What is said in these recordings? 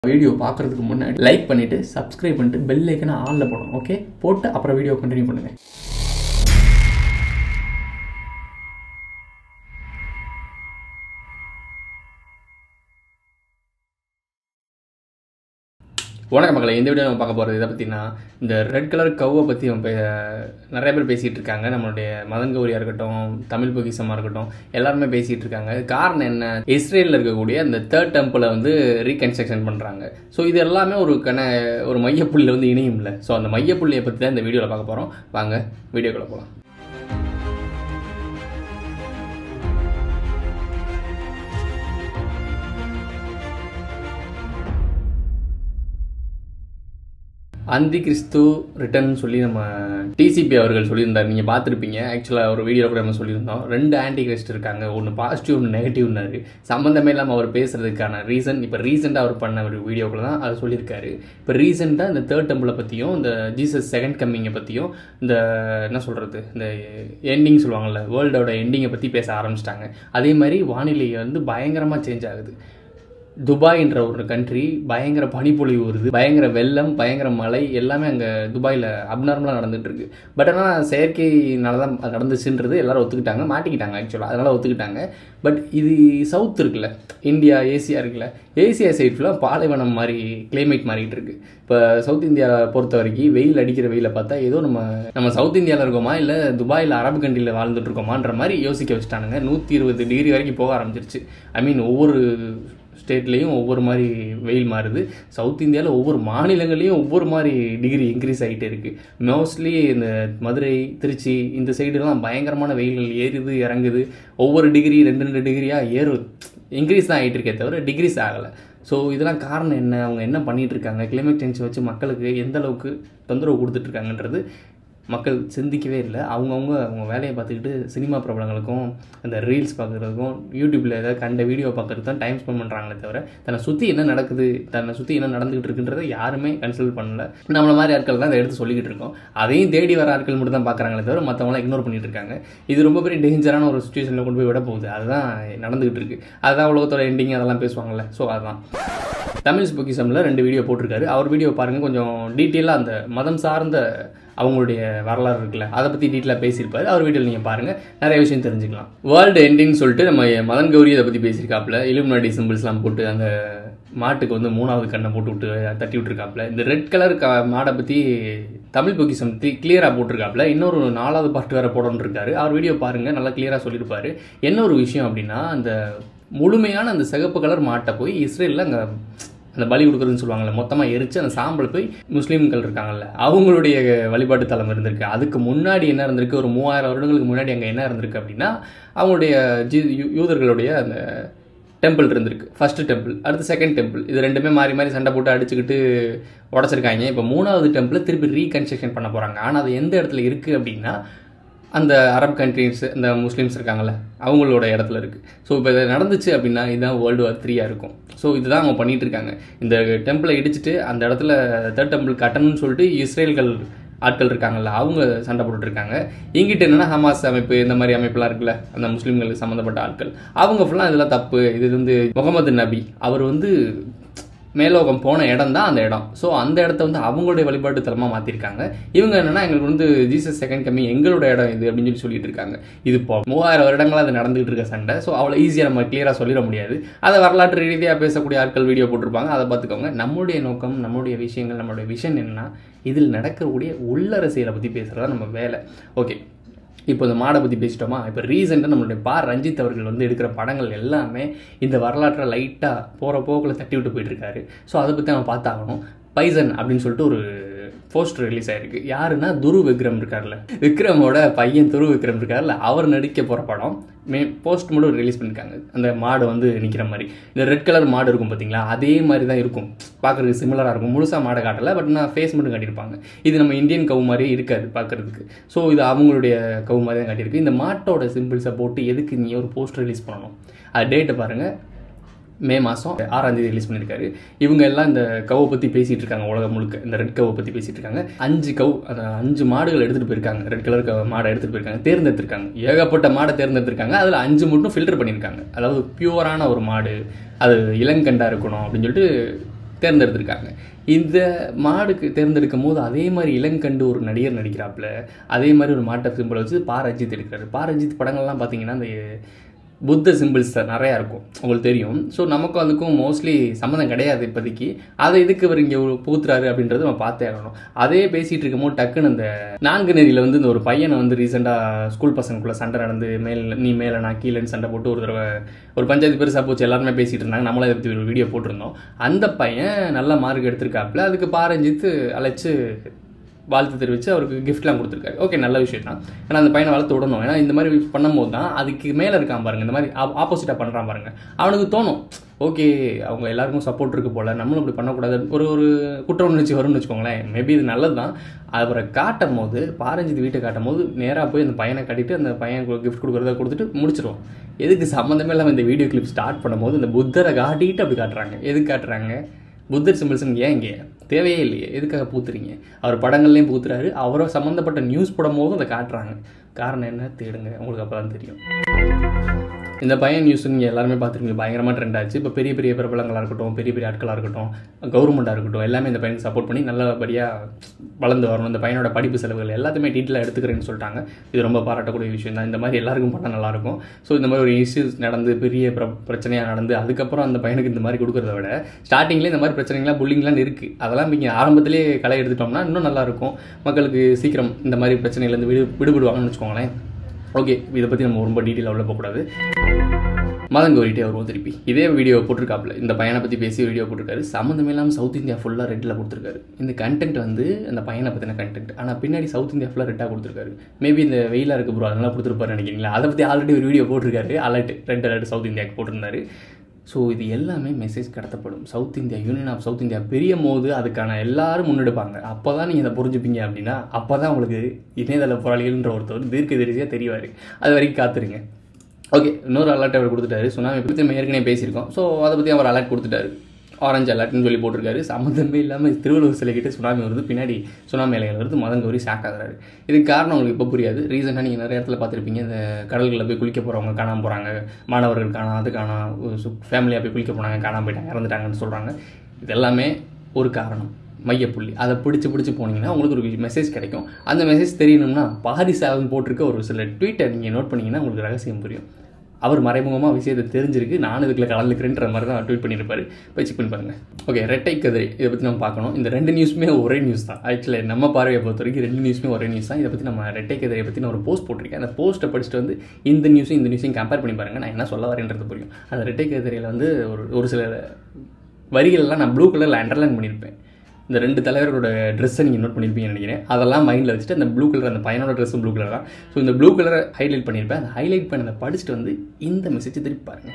Video பார்க்குறதுக்கு முன்னாடி like பண்ணிவிட்டு சப்ஸ்கிரைப் பண்ணிட்டு பெல் ஐக்கனை ஆனில் போடணும். ஓகே, போட்டு அப்புறம் வீடியோ கண்டினியூ பண்ணுங்கள். வணக்கம் மக்களை, இந்த வீடியோ நம்ம பார்க்க போகிறது இதை பற்றினா இந்த ரெட் கலர் கவ்வை பற்றி நிறைய பேர் பேசிகிட்டு இருக்காங்க. நம்மளுடைய மதன் கௌரியாக இருக்கட்டும், தமிழ் பொக்கிஷமாக இருக்கட்டும், எல்லாருமே பேசிகிட்டு இருக்காங்க. காரணம் என்ன? இஸ்ரேலில் இருக்கக்கூடிய அந்த 3rd டெம்பிளை ரீகன்ஸ்ட்ரக்ஷன் பண்ணுறாங்க. ஸோ இது எல்லாமே ஒரு மையப்புள்ளியில் இணையும் இல்லை. ஸோ அந்த மையப்புள்ளியை பற்றி தான் இந்த வீடியோவில் பார்க்க போகிறோம். வாங்க வீடியோக்குள்ளே போகலாம். அந்தி கிறிஸ்து ரிட்டர்ன் சொல்லி நம்ம டிசிபி அவர்கள் சொல்லியிருந்தார். நீங்கள் பார்த்துருப்பீங்க. ஆக்சுவலாக ஒரு வீடியோ கூட நம்ம சொல்லியிருந்தோம். 2 ஆன்டி கிறிஸ்ட் இருக்காங்க, ஒன்று பாசிட்டிவ் ஒன்று நெகட்டிவ்னாரு. சம்மந்தமே இல்லாமல் அவர் பேசுகிறதுக்கான ரீசன் இப்போ ரீசெண்டாக அவர் பண்ண ஒரு வீடியோக்குள்ள தான் அதை சொல்லியிருக்காரு. இப்போ ரீசெண்டாக இந்த 3rd டெம்பிளை பற்றியும், இந்த ஜீசஸ் செகண்ட் கம்மிங்கை பற்றியும், இந்த என்ன சொல்கிறது, இந்த எண்டிங் சொல்லுவாங்கள்ல, வேர்ல்டோட எண்டிங்கை பற்றி பேச ஆரம்பிச்சிட்டாங்க. அதே மாதிரி வானிலை பயங்கரமாக சேஞ்ச் ஆகுது. துபாய்ன்ற ஒரு கண்ட்ரி பயங்கர பனிப்பொழிவு வருது, பயங்கர வெள்ளம், பயங்கர மழை, எல்லாமே அங்கே துபாயில் அப்நார்மலாக நடந்துகிட்ருக்கு. பட் ஆனால் செயற்கையினால தான் நடந்துச்சுன்றது எல்லாரும் ஒத்துக்கிட்டாங்க, மாட்டிக்கிட்டாங்க ஆக்சுவலாக, அதனால் ஒத்துக்கிட்டாங்க. பட் இது சவுத் இருக்குல்ல, இந்தியா, ஏசியா இருக்குல்ல, ஏசியா சைட் ஃபுல்லாக பாலைவனம் மாதிரி கிளைமேட் மாறிட்டு இருக்கு. இப்போ சவுத் இந்தியாவை பொறுத்த வரைக்கும் வெயில் அடிக்கிற வெயிலை பார்த்தா ஏதோ நம்ம சவுத் இந்தியாவில் இருக்கோமா இல்லை துபாயில் அரபு கண்ட்ரியில் வாழ்ந்துட்டு இருக்கோமான்ற மாதிரி யோசிக்க வச்சுட்டானுங்க. 120 டிகிரி வரைக்கும் போக ஆரம்பிச்சிருச்சு. ஐ மீன் ஒவ்வொரு ஸ்டேட்லேயும் ஒவ்வொரு மாதிரி வெயில் மாறுது. சவுத் இந்தியாவில் ஒவ்வொரு மாநிலங்களையும் ஒவ்வொரு மாதிரி டிகிரி இன்க்ரீஸ் ஆகிட்டே இருக்குது. மோஸ்ட்லி இந்த மதுரை, திருச்சி இந்த சைடுலாம் பயங்கரமான வெயில்கள் ஏறுது இறங்குது. ஒவ்வொரு டிகிரி 2 டிகிரியாக ஏறுது, இன்க்ரீஸ் தான் ஆகிட்டு இருக்கே தவிர டிகிரிஸ் ஆகலை. ஸோ இதெல்லாம் காரணம் என்ன? அவங்க என்ன பண்ணிகிட்டு இருக்காங்க? கிளைமேட் சேஞ்ச் வச்சு மக்களுக்கு எந்த அளவுக்கு தொந்தரவு கொடுத்துட்ருக்காங்கன்றது மக்கள் சிந்திக்கவே இல்லை. அவங்க வேலையை பார்த்துக்கிட்டு சினிமா பிரபலங்களுக்கும் அந்த ரீல்ஸ் பார்க்குறதுக்கும் யூடியூப்பில் ஏதாவது கண்ட வீடியோ பார்க்குறது தான் டைம் ஸ்பெண்ட் பண்ணுறாங்களே தவிர தன்னை சுற்றி என்ன நடக்குது, தன்னை சுற்றி என்ன நடந்துகிட்டு இருக்குன்றதை யாருமே கன்சல்ட் பண்ணல. நம்மள மாதிரி ஆட்கள் தான் அதை எடுத்து சொல்லிக்கிட்டு இருக்கோம். அதையும் தேடி வர ஆட்கள் மட்டும் தான் பார்க்குறாங்களே தவிர மற்றவங்களாம் இக்னோர் பண்ணிட்டு இருக்காங்க. இது ரொம்ப பெரிய டேஞ்சரான ஒரு சுச்சுவேஷனில் கொண்டு போய் விட போகுது. அதுதான் நடந்துகிட்டு இருக்கு. அதுதான் உலகத்தோட எண்டிங், அதெல்லாம் பேசுவாங்கள்ல. ஸோ அதுதான் தமிழ் பொக்கிஷமில் 2 வீடியோ போட்டிருக்காரு. அவர் வீடியோ பாருங்கள், கொஞ்சம் டீட்டெயிலாக அந்த மதம் சார்ந்த அவங்களுடைய வரலாறு இருக்குல்ல, அதை பற்றி டீட்டெயிலாக பேசியிருப்பாரு. அவர் வீடியோவில் நீங்கள் பாருங்கள், நிறைய விஷயம் தெரிஞ்சுக்கலாம். வேர்ல்டு எண்டிங் சொல்லிட்டு நம்ம மதன் கௌரி அதை பற்றி பேசியிருக்காப்புல. இலுமினாட்டி சிம்பிள்ஸ்லாம் போட்டு அந்த மாட்டுக்கு 3வது கண்ணை போட்டு விட்டு தட்டி விட்டுருக்காப்புல. இந்த ரெட் கலர் மாடை பற்றி தமிழ் பொக்கிஷம் கிளியராக போட்டிருக்காப்புல. இன்னொரு 4வது பார்ட் வேறு போடணுன்னு இருக்காரு. அவர் வீடியோ பாருங்கள், நல்லா கிளியராக சொல்லியிருப்பாரு. என்ன ஒரு விஷயம் அப்படின்னா, அந்த முழுமையான அந்த சிகப்பு கலர் மாட்டை போய் இஸ்ரேலில் அங்கே அந்த பலி கொடுக்குறதுன்னு சொல்லுவாங்கள்ல, மொத்தமாக எரிச்சு அந்த சாம்பல் போய் முஸ்லீம்கள் இருக்காங்கல்ல அவங்களுடைய வழிபாட்டு தலம் இருந்திருக்கு. அதுக்கு முன்னாடி என்ன இருந்திருக்கு, ஒரு 3000 வருடங்களுக்கு முன்னாடி அங்கே என்ன இருந்திருக்கு அப்படின்னா, அவங்களுடைய யூதர்களுடைய அந்த டெம்பிள் இருந்திருக்கு. ஃபர்ஸ்ட் டெம்பிள், அடுத்து செகண்ட் டெம்பிள். இது 2மே மாறி மாறி சண்டை போட்டு அடிச்சுக்கிட்டு உடச்சிருக்காங்க. இப்போ 3வது டெம்பிளை திருப்பி ரீகன்ஸ்ட்ரக்ஷன் பண்ண போகிறாங்க. ஆனால் அது எந்த இடத்துல இருக்குது அப்படின்னா, அந்த அரப் கண்ட்ரிஸ், இந்த முஸ்லீம்ஸ் இருக்காங்கள்ல அவங்களோட இடத்துல இருக்குது. ஸோ இப்போ இது நடந்துச்சு அப்படின்னா இதுதான் World War 3 இருக்கும். ஸோ இதுதான் அவங்க பண்ணிகிட்டு இருக்காங்க. இந்த டெம்பிளை இடிச்சிட்டு அந்த இடத்துல 3rd டெம்பிள் கட்டணும்னு சொல்லிட்டு இஸ்ரேல்கள் ஆட்கள் இருக்காங்கல்ல அவங்க சண்டை போட்டுட்ருக்காங்க. இங்கிட்ட என்னென்னா ஹமாஸ் அமைப்பு, இந்த மாதிரி அமைப்புலாம் இருக்குல்ல, அந்த முஸ்லீம்களுக்கு சம்மந்தப்பட்ட ஆட்கள், அவங்க ஃபுல்லாக இதெல்லாம் தப்பு. இது முகமது நபி அவர் மேலோகம் போன இடம் தான் அந்த இடம். ஸோ அந்த இடத்த அவங்களுடைய வழிபாட்டு தலமாக மாற்றிருக்காங்க. இவங்க என்னென்னா எங்களுக்கு ஜீசஸ் செகண்ட் கம்மிங் எங்களோட இடம் இது அப்படின்னு சொல்லிட்டு இருக்காங்க. இது இப்போ 3000 வருடங்களாக அது நடந்துகிட்டு இருக்க சண்டை. ஸோ அவ்வளோ ஈஸியாக நம்ம கிளியராக சொல்லிட முடியாது. அதை வரலாற்று ரீதியாக பேசக்கூடிய ஆட்கள் வீடியோ போட்டிருப்பாங்க, அதை பார்த்துக்கோங்க. நம்மளுடைய நோக்கம், நம்மளுடைய விஷயங்கள், நம்மளுடைய விஷன் என்னன்னா, இதில் நடக்கக்கூடிய உள்ளரசியலை பற்றி பேசுகிறதா நம்ம வேலை. ஓகே, இப்போ இந்த மாடை பற்றி பேசிட்டோமா? இப்போ ரீசெண்டாக நம்மளுடைய ரஞ்சித் அவர்கள் எடுக்கிற படங்கள் எல்லாமே இந்த வரலாற்றை லைட்டாக போகிற போக்கில் தட்டி விட்டு போயிட்டுருக்காரு. ஸோ அதை பற்றி நம்ம பார்த்தாகணும். பைசன் அப்படின்னு சொல்லிட்டு ஒரு போஸ்டர் ரிலீஸ் ஆகிருக்கு. யாருன்னா துரு விக்ரம் இருக்கார்ல, விக்ரமோட பையன் துரு விக்ரம் இருக்கார்ல, அவர் நடிக்க போகிற படம் போஸ்ட் மட்டும் ரிலீஸ் பண்ணியிருக்காங்க. அந்த மாடு நிற்கிற மாதிரி இந்த ரெட் கலர் மாடு இருக்கும் பார்த்தீங்களா, அதே மாதிரி தான் இருக்கும். பார்க்குறதுக்கு சிமிலராக இருக்கும். முழுசாக மாடை காட்டலை, பட் நான் ஃபேஸ் மட்டும் காட்டியிருப்பாங்க. இது நம்ம இந்தியன் கவு மாதிரியே இருக்காது பார்க்குறதுக்கு. ஸோ இது அவங்களுடைய கவு மாதிரி தான் காட்டியிருக்கு. இந்த மாட்டோட சிம்பிள்ஸை போட்டு எதுக்கு நீ ஒரு போஸ்டர் ரிலீஸ் பண்ணணும்? அது டேட்டை பாருங்கள், மே மாதம் 6ஆம் தேதி ரிலீஸ் பண்ணியிருக்காரு. இவங்க எல்லாம் இந்த கவை பற்றி பேசிகிட்டு இருக்காங்க. உலகம் முழுக்க இந்த ரெட் கவை பற்றி பேசிகிட்டு இருக்காங்க. 5 மாடுகள் எடுத்துகிட்டு போயிருக்காங்க. ரெட் கலர் மாடை எடுத்துகிட்டு போயிருக்காங்க, தேர்ந்தெடுத்திருக்காங்க. ஏகப்பட்ட மாடை தேர்ந்தெடுத்திருக்காங்க. அதில் 5 மட்டும் ஃபில்டர் பண்ணியிருக்காங்க. அதாவது பியூவரான ஒரு மாடு, அது இளங்கண்டா இருக்கணும் அப்படின்னு சொல்லிட்டு தேர்ந்தெடுத்திருக்காங்க. இந்த மாடுக்கு தேர்ந்தெடுக்கும் போது அதே மாதிரி இளங்கண்டு ஒரு நடிகர் நடிக்கிறாப்புல, அதே மாதிரி ஒரு மாட்டை சிம்பிள் வச்சு ரஞ்சித் எடுக்கிறாரு. ரஞ்சித் படங்கள்லாம் பார்த்தீங்கன்னா அந்த புத்த சிம்பிள்ஸ் நிறையா இருக்கும், உங்களுக்கு தெரியும். ஸோ நமக்கும் அதுக்கும் மோஸ்ட்லி சம்மந்தம் கிடையாது இப்போதைக்கு. அதை இதுக்கு இவர் இங்கே பூத்துறாரு அப்படின்றது நம்ம பார்த்தே ஆகணும். அதே பேசிகிட்டு இருக்கும்போது டக்குன்னு அந்த 4 நெறியில் வந்து இந்த ஒரு பையனை வந்து ரீசெண்டாக ஸ்கூல் பசங்களுக்குள்ளே சண்டை நடந்து நீ மேலே நான் கீழேன்னு சண்டை போட்டு ஒரு தடவை ஒரு பஞ்சாயத்து பெருசாக போச்சு, எல்லாருமே பேசிகிட்டு இருந்தாங்க. நம்மளே இதை பற்றி ஒரு வீடியோ போட்டிருந்தோம். அந்த பையன் நல்ல மார்க் எடுத்திருக்காப்புல, அதுக்கு ரஞ்சித் அழைச்சி வாழ்த்து தெரிவித்து அவருக்கு கிஃப்ட்லாம் கொடுத்துருக்காரு. ஓகே, நல்ல விஷயம் தான். ஏன்னா அந்த பையனை வளர்த்து விடணும். ஏன்னா இந்த மாதிரி பண்ணும்போது தான் அதுக்கு மேலே இருக்கான் பாருங்கள், இந்த மாதிரி ஆப்போசிட்டாக பண்ணுறான் பாருங்கள், அவனுக்கு தோணும் ஓகே அவங்க எல்லாருக்கும் சப்போர்ட் இருக்குது போல், நம்மளும் இப்படி பண்ணக்கூடாது, ஒரு குற்ற உணர்ச்சி வரும்னு வச்சுக்கோங்களேன். மேபி இது நல்லது தான். அவரை காட்டும் போது ரஞ்சித் வீட்டை காட்டும் போது நேராக போய் அந்த பையனை கட்டிட்டு அந்த பையன் கிஃப்ட் கொடுக்குறத கொடுத்துட்டு முடிச்சிடுவோம். எதுக்கு சம்மந்தமே இல்லாமல் இந்த வீடியோ கிளிப் ஸ்டார்ட் பண்ணும்போது இந்த புத்தரை காட்டிட்டு அப்படி காட்டுறாங்க. எதுக்கு காட்டுறாங்க? புத்தர் சிம்பிள்ஸ்ன்னு ஏன் இங்கே தேவையே இல்லையே, எதுக்காக பூத்துறீங்க? அவர் படங்கள்லேயும் பூத்துறாரு, அவரை சம்மந்தப்பட்ட நியூஸ் போடும் போதும் அதை காட்டுறாங்க. காரணம் என்ன தேடுங்க, உங்களுக்கு அப்போ தான் தெரியும். இந்த பையன் நியூஸ் நீங்கள் எல்லாருமே பார்த்துருக்கீங்க, பயங்கரமாக ட்ரெண்ட் ஆச்சு. இப்போ பெரிய பெரிய பிரபலங்களாக இருக்கட்டும், பெரிய பெரிய ஆட்களாக இருக்கட்டும், கவர்மெண்ட்டாக இருக்கட்டும், எல்லாமே இந்த பையனுக்கு சப்போர்ட் பண்ணி நல்லபடியாக வளர்ந்து வரணும். இந்த பையனோட படிப்பு செலவுகள் எல்லாத்தையுமே டீட்டெயிலாக எடுத்துக்கிறேன்னு சொல்லிட்டாங்க. இது ரொம்ப பாராட்டக்கூடிய விஷயம் தான். இந்த மாதிரி எல்லாருக்கும் பண்ணால் நல்லாயிருக்கும். ஸோ இந்த மாதிரி ஒரு இஷ்யூஸ் நடந்து பெரிய பிரச்சனையாக நடந்து அதுக்கப்புறம் அந்த பையனுக்கு இந்த மாதிரி கொடுக்குறத விட ஸ்டார்டிங்லேயே இந்த மாதிரி பிரச்சனைகள்லாம் புல்லிங்லாம் இருக்குது, அதெல்லாம் நீங்கள் ஆரம்பத்திலே களை எடுத்துட்டோம்னா இன்னும் நல்லாயிருக்கும். மக்களுக்கு சீக்கிரம் இந்த மாதிரி பிரச்சனைகள்லேருந்து விடுபடுவாங்கன்னு வச்சுக்கோங்களேன். ஓகே, இதை பற்றி நம்ம ரொம்ப டீட்டெயிலாக உள்ள போகக்கூடாது. மதன் கௌரிட்டே வருவோம் திருப்பி. இதே வீடியோ போட்டிருக்காப்புல, இந்த பையனை பற்றி பேசி வீடியோ போட்டிருக்காரு. சம்மந்தமே இல்லாமல் சவுத் இந்தியா ஃபுல்லாக ரெட்டில் கொடுத்துருக்காரு. இந்த கண்டென்ட் வந்து அந்த பையனை பற்றின கண்டென்ட், ஆனால் பின்னாடி சவுத் இந்தியா ஃபுல்லாக ரெட்டாக கொடுத்துருக்காரு. மேபி இந்த வெயிலாக இருக்குது ப்ரோ அதெல்லாம் கொடுத்துருப்பாரு நினைக்கிறீங்களா? அதை பற்றி ஆல்ரெடி ஒரு வீடியோ போட்டிருக்காரு, ரெட் அலர்ட் சவுத் இந்தியாவுக்கு போட்டிருந்தாரு. ஸோ இது எல்லாமே மெசேஜ் கடத்தப்படும். South India, union of south India பெரியும் போது அதுக்கான எல்லாரும் முன்னெடுப்பாங்க. அப்போ தான் நீங்கள் இதை புரிஞ்சுப்பீங்க. அப்படின்னா அப்போ தான் உங்களுக்கு இணையதள போராளிகள்ன்ற ஒருத்தர் தீர்க்கதரிசியாக தெரிவார். அது வரைக்கும் காத்துருங்க. ஓகே, இன்னொரு அலர்ட் அவர் கொடுத்துட்டாரு. சுனாமி பற்றி நம்ம ஏற்கனவே பேசியிருக்கோம். ஸோ அதை பற்றி அவர் அலர்ட் கொடுத்துட்டாரு. ஆரஞ்சு அலர்ட்னு சொல்லி போட்டிருக்காரு. சம்மந்தமே இல்லாமல் திருவள்ளுவர் சிலைக்கிட்ட சுனாமி வருது, பின்னாடி சுனாமி அலைகள் வருது, மதன் கௌரி ஷாக் ஆகுறாரு. இதுக்கு காரணம் உங்களுக்கு இப்போ புரியாது. ரீசெண்டாக நீங்கள் நிறைய இடத்துல பார்த்துருப்பீங்க, இந்த கடல்களில் போய் குளிக்க போகிறவங்க காணாமல் போகிறாங்க, மாணவர்கள் அது ஃபேமிலியாக போய் குளிக்க போனாங்க, காணாமல் போயிட்டாங்க, இறந்துட்டாங்கன்னு சொல்கிறாங்க. இதெல்லாமே ஒரு காரணம், மையப்புள்ளி. அதை பிடிச்சி போனீங்கன்னா உங்களுக்கு ஒரு மெசேஜ் கிடைக்கும். அந்த மெசேஜ் தெரியணும்னா பாரிசாலன் போட்டிருக்க ஒரு சில ட்வீட்டை நீங்கள் நோட் பண்ணிங்கன்னா உங்களுக்கு ரகசியம் புரியும். அவர் மறைமுகமாக விஷயத்தை தெரிஞ்சிருக்கு, நான் இதுக்குள்ள கலந்துக்கிறேன்ற மாதிரி தான் ட்வீட் பண்ணியிருப்பாரு. போய் செக் பண்ணி பாருங்கள். ஓகே, ரெட்டை கதிரை இதை பற்றி நம்ம பார்க்கணும். இந்த 2 நியூஸுமே ஒரே நியூஸ் தான். ஆக்சுவலி நம்ம பார்வையை பொறுத்த வரைக்கும் 2 நியூஸுமே ஒரே நியூஸ் தான். இதை பற்றி நம்ம ரெட்டை கதிரையை பற்றி நான் ஒரு போஸ்ட் போட்டிருக்கேன். அந்த போஸ்ட்டை படிச்சுட்டு வந்து இந்த நியூஸையும் கம்பேர் பண்ணி பாருங்கள், நான் என்ன சொல்ல வரேன்றது புரியும். அந்த ரெட்டை கதிரையில் வந்து ஒரு சில வரிகளெல்லாம் நான் ப்ளூ கலரில் அண்டர்லைன் பண்ணியிருப்பேன். இந்த 2 தலைவரோட ட்ரெஸ்ஸை நீங்கள் நோட் பண்ணியிருப்பீங்கன்னு நினைக்கிறேன். அதெல்லாம் மைண்டில் வச்சுட்டு அந்த ப்ளூ கலர், அந்த பையனோட ட்ரெஸ்ஸும் ப்ளூ கலர் தான். ஸோ இந்த ப்ளூ கலரை ஹைலைட் பண்ணியிருப்பேன். அந்த ஹைலைட் பண்ணதை படிச்சுட்டு வந்து இந்த மெசேஜ் திருப்பி பாருங்கள்.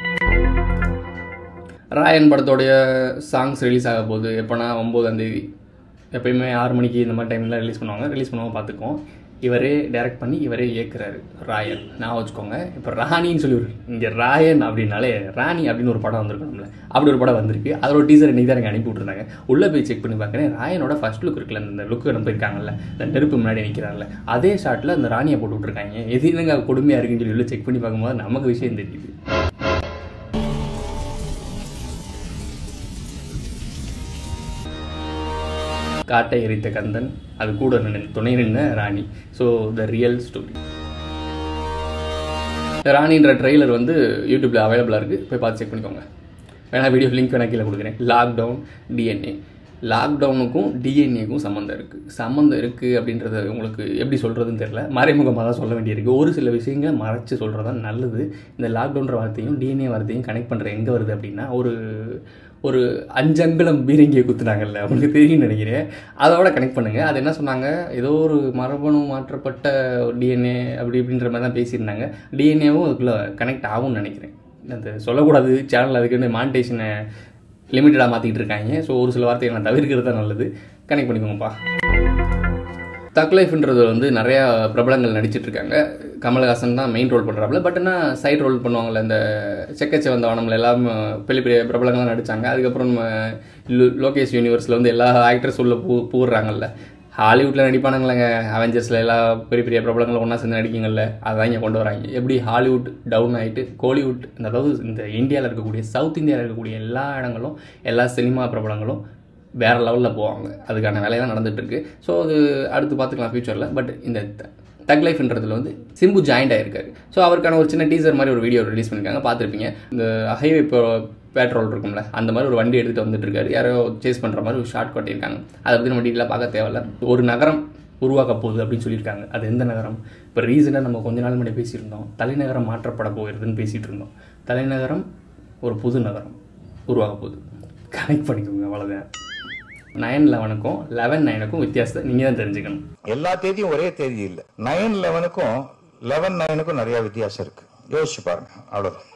ராயன் படத்தோடைய சாங்ஸ் ரிலீஸ் ஆக போகுது. எப்போனா 9ஆம் தேதி, எப்போயுமே 6 மணிக்கு இந்த மாதிரி டைமில் ரிலீஸ் பண்ணுவாங்க பார்த்துக்கோம். இவரே டைரக்ட் பண்ணி இவரே இயக்குறாரு ராயன். நான் வச்சுக்கோங்க, இப்போ ராணின்னு சொல்லி இங்கே ராயன் அப்படின்னாலே ராணி அப்படின்னு ஒரு படம் வந்திருக்கணும்ல, அப்படி ஒரு படம் வந்திருக்கு. அதோட டீசர் இன்றைக்கி தான் எனக்கு அனுப்பி விட்ருந்தாங்க. உள்ளே போய் செக் பண்ணி பார்க்குறேன். ராயனோட ஃபர்ஸ்ட் லுக் இருக்குல்ல, இந்த லுக்கு நம்ம போயிருக்காங்கல்ல, இந்த நெருப்பு முன்னாடி நிற்கிறாங்கல்ல, அதே ஷாட்டில் அந்த ராணியை போட்டு விட்ருக்காங்க. எது என்னங்க கொடுமையாக இருக்குன்னு சொல்லி உள்ள செக் பண்ணி பார்க்கும்போது நமக்கு விஷயம் தெரியுது. காட்டை எரித்த கந்தன், அது கூட துணை நின்ன ராணி. So the real story. ராணின்ற ட்ரெய்லர் வந்து யூடியூப்பில் அவைலபிளாக இருக்குது, போய் பார்த்து செக் பண்ணிக்கோங்க. வேணா வீடியோ லிங்க் வேணா கீழே கொடுக்குறேன். லாக்டவுன் டிஎன்ஏ, லாக்டவுனுக்கும் டிஎன்ஏக்கும் சம்மந்தம் இருக்குது அப்படின்றத உங்களுக்கு எப்படி சொல்கிறதுன்னு தெரியல. மறைமுகமாக தான் சொல்ல வேண்டியிருக்கு. ஒரு சில விஷயங்களை மறைச்சி சொல்கிறது தான் நல்லது. இந்த லாக்டவுன்ற வார்த்தையும் டிஎன்ஏ வார்த்தையும் கனெக்ட் பண்ணுற எங்கே வருது அப்படின்னா, ஒரு 5 அங்குலம் பீரங்கியை குத்துனாங்கல்ல, அவங்களுக்கு தெரியும் நினைக்கிறேன். அதோட கனெக்ட் பண்ணுங்கள். அது என்ன சொன்னாங்க, ஏதோ ஒரு மரபணு மாற்றப்பட்ட டிஎன்ஏ அப்படின்ற மாதிரி தான் பேசியிருந்தாங்க. டிஎன்ஏவும் அதுக்குள்ளே கனெக்ட் ஆகும்னு நினைக்கிறேன். அது சொல்லக்கூடாது, சேனல் அதுக்குன்னு மானிட்டேஷனை லிமிட்டடாக மாற்றிக்கிட்டு இருக்காங்க. ஸோ ஒரு சில வார்த்தையை நான் தவிர்க்கிறது தான் நல்லது. கனெக்ட் பண்ணிக்கோங்கப்பா. தக் லைஃப்ன்றது வந்து நிறையா பிரபலங்கள் நடிச்சிட்ருக்காங்க. கமல்ஹாசன் தான் மெயின் ரோல் பண்ணுறாப்புல. பட் என்ன சைட் ரோல் பண்ணுவாங்கள்ல, இந்த செக்கச்ச வந்த வானம்ல எல்லாம் பெரிய பெரிய பிரபலங்கள்லாம் நடித்தாங்க. அதுக்கப்புறம் நம்ம லோகேஷ் யூனிவர்ஸில் வந்து எல்லா ஆக்டர்ஸ் உள்ள பூடுறாங்கல்ல. ஹாலிவுட்டில் நடிப்பானுங்களேங்க, அவெஞ்சர்ஸில் எல்லா பெரிய பெரிய பிரபலங்களும் ஒன்றா சேர்ந்து நடிக்குங்கள்ல, அதான் இங்கே கொண்டு வராங்க. எப்படி ஹாலிவுட் டவுன் ஆகிட்டு கோலிவுட், அதாவது இந்த இந்தியாவில் இருக்கக்கூடிய சவுத் இந்தியாவில் இருக்கக்கூடிய எல்லா இடங்களும் எல்லா சினிமா பிரபலங்களும் வேறு லெவலில் போவாங்க. அதுக்கான வேலையெல்லாம் நடந்துகிட்ருக்கு. ஸோ அது அடுத்து பார்த்துக்கலாம் ஃப்யூச்சரில். பட் இந்த தக் லைஃப்ன்றதுல வந்து சிம்பு ஜாயிண்ட் ஆகிருக்காரு. ஸோ அவருக்கான ஒரு சின்ன டீசர் மாதிரி ஒரு வீடியோ ரிலீஸ் பண்ணியிருக்காங்க, பார்த்துருப்பீங்க. இந்த ஹைவே பேட்ரோல் இருக்கும்ல, அந்த மாதிரி ஒரு வண்டி எடுத்துகிட்டு வந்துட்டு இருக்காரு. யாரோ சேஸ் பண்ணுற மாதிரி ஒரு ஷார்ட் கட்டியிருக்காங்க. அதை பற்றி நம்ம டீட்டெயிலாக பார்க்க தேவையில்ல. ஒரு நகரம் உருவாக்க போகுது அப்படின்னு சொல்லியிருக்காங்க. அது எந்த நகரம்? இப்போ ரீசெண்டாக நம்ம கொஞ்ச நாள் முன்னாடி பேசியிருந்தோம், தலைநகரம் மாற்றப்பட போகிறதுன்னு பேசிகிட்டு இருந்தோம். தலைநகரம் ஒரு புது நகரம் உருவாக போகுது. கனெக்ட் பண்ணிக்கோங்க, அவ்வளோதான். 9/11க்கும் 11/9க்கும் வித்தியாசத்தை நீங்கள் தான் தெரிஞ்சுக்கணும். எல்லா தேதியும் ஒரே தேதி இல்லை. 9/11க்கும் 11/9க்கும் நிறைய வித்தியாசம் இருக்கு. யோசிச்சு பாருங்க, அவ்வளோதான்.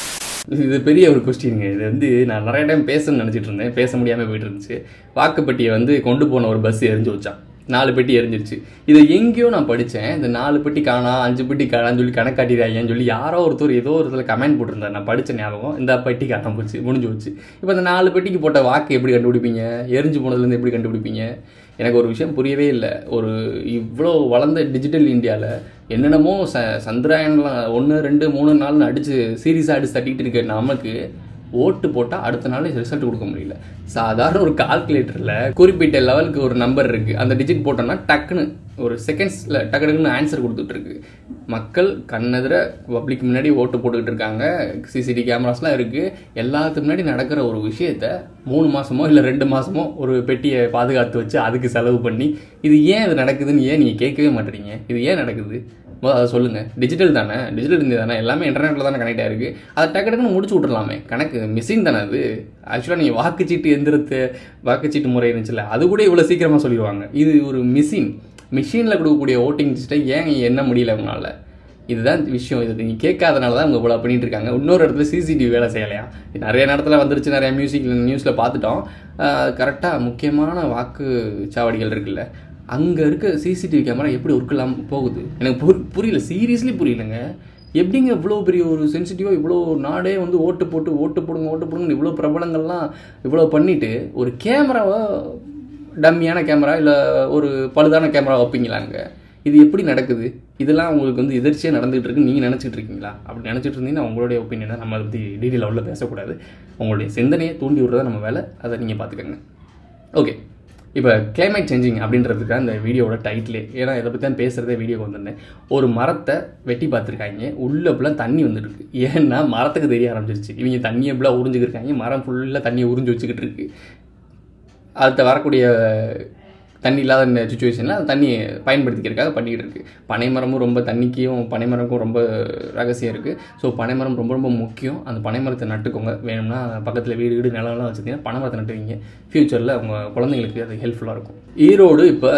இது பெரிய ஒரு கொஸ்டினுங்க. இது வந்து நான் நிறைய டைம் பேசணும்னு நினச்சிட்டு இருந்தேன், பேச முடியாமல் போயிட்டு இருந்துச்சு. வாக்குப்பட்டியை வந்து கொண்டு போன ஒரு பஸ் எரிஞ்சு வச்சான். 4 பெட்டி எரிஞ்சிருச்சு. இதை எங்கேயோ நான் படித்தேன். இந்த 4 பெட்டி காணா, 5 பெட்டி காணான்னு சொல்லி கணக்காட்டிடாங்கன்னு சொல்லி யாரோ ஒருத்தர் ஏதோ ஒரு இதில் கமெண்ட் போட்டிருந்தார். நான் படித்த ஞாபகம். இந்த பெட்டி காணாம போச்சு, முடிஞ்சு போச்சு. இப்போ இந்த 4 பெட்டிக்கு போட்ட வாக்கு எப்படி கண்டுபிடிப்பீங்க? எரிஞ்சு போனதுலேருந்து எப்படி கண்டுபிடிப்பீங்க? எனக்கு ஒரு விஷயம் புரியவே இல்லை. ஒரு இவ்வளோ வளர்ந்த டிஜிட்டல் இந்தியாவில் என்னென்னமோ சந்திராயன்லாம் 1, 2, 3, 4 அடித்து சீரியஸாக அடித்து தட்டிகிட்டு இருக்க நமக்கு ஓட்டு போட்டால் அடுத்த நாள் ரிசல்ட் கொடுக்க முடியல. சாதாரண ஒரு கால்குலேட்டரில் குறிப்பிட்ட லெவலுக்கு ஒரு நம்பர் இருக்குது. அந்த டிஜிட் போட்டோன்னா டக்குன்னு ஒரு செகண்ட்ஸில் டக்குன்னு ஆன்சர் கொடுத்துட்ருக்கு. மக்கள் கண்ணெதிர பப்ளிக் முன்னாடி ஓட்டு போட்டுக்கிட்டு இருக்காங்க. சிசிடிவி கேமராஸ்லாம் இருக்குது. எல்லாத்துக்கு முன்னாடி நடக்கிற ஒரு விஷயத்த 3 மாதமோ இல்லை 2 மாதமோ ஒரு பெட்டியை பாதுகாத்து வச்சு அதுக்கு செலவு பண்ணி இது ஏன் இது நடக்குதுன்னு ஏன் நீங்கள் கேட்கவே மாட்டேறீங்க? இது ஏன் நடக்குது? அதை சொல்லுங்கள். டிஜிட்டல் தானே, டிஜிட்டல் இந்தியா தானே, எல்லாமே இன்டர்நெட்டில் தானே கனெக்ட் ஆகிருக்கு. அதை டக்குன்னு முடிச்சு விட்றலாமே. கணக்கு மிஷின் தானே அது. ஆக்சுவலாக நீங்கள் வாக்குச்சீட்டு முறை இருந்துச்சுல்ல, அது கூட இவ்வளோ சீக்கிரமாக சொல்லிடுவாங்க. இது ஒரு மிஷினில் கொடுக்கக்கூடிய ஓட்டிங் லிஸ்ட்டை ஏன் எண்ண முடியல உங்களால்? இதுதான் விஷயம். இது நீங்கள் கேட்காதனால தான் அவங்க இவ்வளோ பண்ணிட்டு இருக்காங்க. இன்னொரு இடத்துல சிசிடிவி வேலை செய்யலையா? நிறைய நேரத்தில் வந்துருச்சு, நிறைய நியூஸில் பார்த்துட்டோம். கரெக்டாக முக்கியமான வாக்குச்சாவடிகள் இருக்குல்ல, அங்கே இருக்க சிசிடிவி கேமரா எப்படி ஒர்க்கெல்லாம் போகுது எனக்கு புரியல. சீரியஸ்லி புரியலைங்க. எப்படிங்க இவ்வளோ பெரிய ஒரு சென்சிட்டிவாக இவ்வளோ நாடே வந்து ஓட்டு போடுங்கன்னு இவ்வளோ பிரபலங்கள்லாம் இவ்வளோ பண்ணிவிட்டு ஒரு கேமராவை டம்மியான கேமரா இல்லை ஒரு பழுதான கேமரா வைப்பீங்களாங்க? இது எப்படி நடக்குது? இதெல்லாம் உங்களுக்கு வந்து எதிர்ச்சியாக நடந்துகிட்டு இருக்குன்னு நீங்கள் நினச்சிட்டு இருக்கீங்களா? அப்படி நினச்சிட்டு இருந்தீங்கன்னா உங்களுடைய ஒப்பீனியனை நம்ம அதை பற்றி டீட்டெயில் லெவலில் பேசக்கூடாது. உங்களுடைய சிந்தனையை தூண்டி விடுறதா நம்ம வேலை. அதை நீங்கள் பார்த்துக்கோங்க. ஓகே, இப்போ கிளைமேட் சேஞ்சிங் அப்படின்றதுக்காக அந்த வீடியோட டைட்டிலே, ஏன்னா இதை பற்றி தான் பேசுகிறதே வீடியோக்கு வந்திருந்தேன். ஒரு மரத்தை வெட்டி பார்த்துருக்காங்க, உள்ளே ஃபுல்லாக தண்ணி வந்துருக்கு. ஏன்னா மரத்துக்கு தெரிய ஆரம்பிச்சிருச்சு இவங்க தண்ணியை ஃபுல்லாக உறிஞ்சிக்கிருக்காங்க. மரம் ஃபுல்லாக தண்ணியை உறிஞ்சி வச்சுக்கிட்டு இருக்கு. அடுத்த வரக்கூடிய தண்ணி இல்லாத சுச்சுவேஷனில் அந்த தண்ணியை பயன்படுத்திக்கிறதுக்காக பண்ணிக்கிட்டு இருக்குது. பனைமரமும் ரொம்ப பனைமரமுக்கும் ரொம்ப ரகசியம் இருக்குது. ஸோ பனைமரம் ரொம்ப ரொம்ப முக்கியம். அந்த பனைமரத்தை நட்டுக்கோங்க. வேணும்னா பக்கத்தில் வீடு நிலம்லாம் வச்சுருந்தீங்கன்னா பனைமரத்தை நட்டுவீங்க. ஃப்யூச்சரில் அவங்க குழந்தைங்களுக்கு அது ஹெல்ப்ஃபுல்லாக இருக்கும். ஈரோடு இப்போ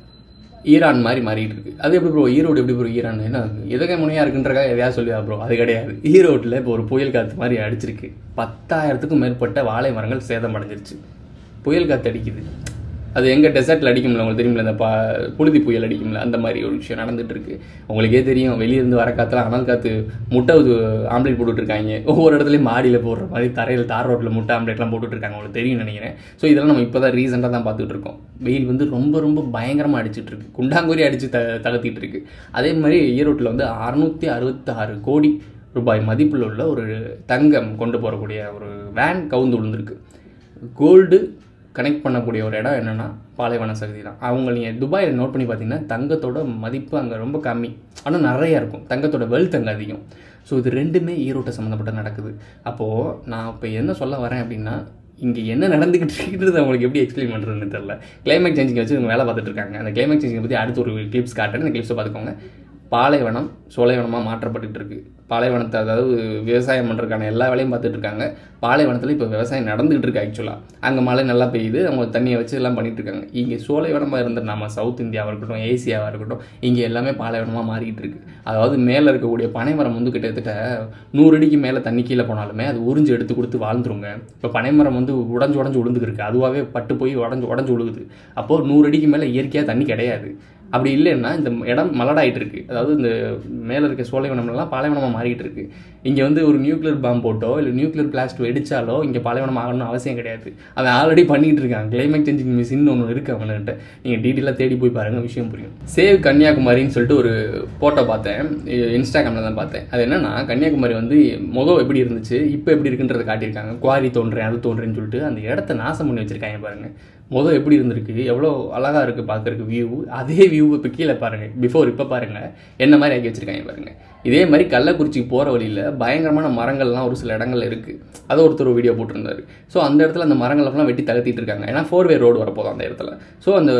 ஈரான் மாதிரி மாறிட்டு இருக்குது. அது எப்படி ப்ரோ ஈரோடு எப்படி ப்ரோ ஈரான் என்ன எதற்கே முனையாக இருக்குன்றக்காக எதையா சொல்லியா ப்ரோ? அது கிடையாது. ஈரோட்டில் இப்போ ஒரு புயல் காற்று மாதிரி அடிச்சிருக்கு. 10,000க்கும் மேற்பட்ட வாழை மரங்கள் சேதம் அடைஞ்சிருச்சு. புயல் காற்று அடிக்குது. அது எங்கள் டெசர்ட்டில் அடிக்கும்ல, உங்களுக்கு தெரியுமில்ல, இந்த புழுதி புயல் அடிக்கும்ல, அந்த மாதிரி ஒரு விஷயம் நடந்துகிட்டு இருக்கு. உங்களுக்கே தெரியும், வெளியிருந்து வர காற்றுலாம் அனல் காற்று முட்டை ஆம்லேட் போட்டுட்ருக்காங்க. ஒவ்வொரு இடத்துலையும் மாடியில் போடுற மாதிரி தார் ரோட்டில் முட்டை ஆம்லேட்லாம் போட்டுட்ருக்காங்க. உங்களுக்கு தெரியும்னு நினைக்கிறேன். ஸோ இதெல்லாம் நம்ம இப்போ தான் ரீசெண்டாக தான் பார்த்துட்டு இருக்கோம். வெயில் வந்து ரொம்ப ரொம்ப பயங்கரமாக அடிச்சுட்டு இருக்கு. குண்டாங்கோரி அடித்து தகர்த்திட்டு இருக்கு. அதே மாதிரி ஈரோட்டில் வந்து 666 கோடி ரூபாய் மதிப்பில் உள்ள ஒரு தங்கம் கொண்டு போகக்கூடிய ஒரு வேன் கவுந்து விழுந்திருக்கு. கோல்டு கனெக்ட் பண்ணக்கூடிய ஒரு இடம் என்னென்னா பாலைவன சக்தி தான். அவங்க நீங்கள் துபாயில் நோட் பண்ணி பார்த்தீங்கன்னா தங்கத்தோட மதிப்பு அங்கே ரொம்ப கம்மி, ஆனால் நிறையா இருக்கும். தங்கத்தோட வெல்த் அங்கே அதிகம். ஸோ இது ரெண்டுமே ஈரோட்டை சம்மந்தப்பட்ட நடக்குது. அப்போது நான் இப்போ என்ன சொல்ல வரேன் அப்படின்னா, இங்கே என்ன நடந்துக்கிட்டு இருக்கிறது அவங்களுக்கு எப்படி எக்ஸ்பிளைன் பண்ணுறதுன்னு தெரியல. கிளைமேட் சேஞ்சிங் வச்சு இவங்க வேலை பார்த்துட்டு இருக்காங்க. அந்த கிளைமேட் சேஞ்சிங்கை பற்றி அடுத்து ஒரு கிளிப்ஸ் காட்டுறேன். அந்த கிளிப்ஸை பார்த்துக்கோங்க. பாலைவனம் சோலைவனமாக மாற்றப்பட்டு இருக்கு. பாலைவனத்தை அதாவது விவசாயம் பண்ணுறதுக்கான எல்லா வேலையும் பார்த்துட்டு இருக்காங்க. பாலைவனத்தில் இப்போ விவசாயம் நடந்துகிட்டு இருக்கு. ஆக்சுவலாக அங்கே மழை நல்லா பெய்யுது, அவங்க தண்ணியை வச்சு எல்லாம் பண்ணிகிட்டு இருக்காங்க. இங்கே சோலைவனமாக இருந்த நம்ம சவுத் இந்தியாவாக இருக்கட்டும், ஏசியாவாக இருக்கட்டும், இங்கே எல்லாமே பாலைவனமாக மாறிட்டு இருக்கு. அதாவது மேலே இருக்கக்கூடிய பனைமரம் வந்து கிட்டத்தட்ட 100 அடிக்கு மேலே தண்ணி கீழே போனாலுமே அது உறிஞ்சு எடுத்து கொடுத்து வாழ்ந்துருங்க. இப்போ பனைமரம் வந்து உடஞ்சு விழுந்துருக்கு. அதுவாகவே பட்டு போய் உடஞ்சு விழுகுது. அப்போது 100 அடிக்கு மேலே இயற்கையாக தண்ணி கிடையாது. அப்படி இல்லைன்னா இந்த இடம் மலடாயிட்டு இருக்குது. அதாவது இந்த மேலே இருக்க சோலைவனம்லாம் பாலைவனமாக மாறிக்கிட்டு இருக்குது. இங்கே வந்து ஒரு நியூக்ளியர் பாம்பு போட்டோ இல்லை நியூக்ளியர் பிளாஸ்ட் வெடிச்சாலோ இங்கே பாலைவனம் ஆகணும்னு அவசியம் கிடையாது. அதை ஆல்ரெடி பண்ணிகிட்டு இருக்காங்க. கிளைமேட் சேஞ்சிங் மிஷின் ஒன்று இருக்குது அவங்கள்ட்ட. நீங்கள் டீட்டெயிலாக தேடி போய் பாருங்கள், விஷயம் புரியும். சேவ் கன்னியாகுமரின்னு சொல்லிட்டு ஒரு ஃபோட்டோ பார்த்தேன், இன்ஸ்டாகிராமில் தான் பார்த்தேன். அது என்னன்னா, கன்னியாகுமரி வந்து முதல் எப்படி இருந்துச்சு இப்போ எப்படி இருக்குன்றதை காட்டியிருக்காங்க. குவாரி தோன்றேன் அது தோன்றேன்னு சொல்லிட்டு அந்த இடத்த நாசம் பண்ணி வச்சுருக்காங்க பாருங்கள். முதல் எப்படி இருந்திருக்கு, எவ்வளோ அழகாக இருக்குது பார்க்குறக்கு வியூ. அதே வியூ இப்போ கீழே பாருங்கள், பிஃபோர் இப்போ பாருங்கள் என்ன மாதிரி ஆக்கி வச்சுருக்காங்க பாருங்கள். இதே மாதிரி கள்ளக்குறிச்சிக்கு போகிற வழியில் பயங்கரமான மரங்கள்லாம் ஒரு சில இடங்கள்ல இருக்குது. அதை ஒருத்தர் வீடியோ போட்டிருந்தாரு. ஸோ அந்த இடத்துல அந்த மரங்களெல்லாம் வெட்டி தகர்த்திட்டு இருக்காங்க. ஏன்னா 4-வே ரோடு வரப்போதும் அந்த இடத்துல. ஸோ அந்த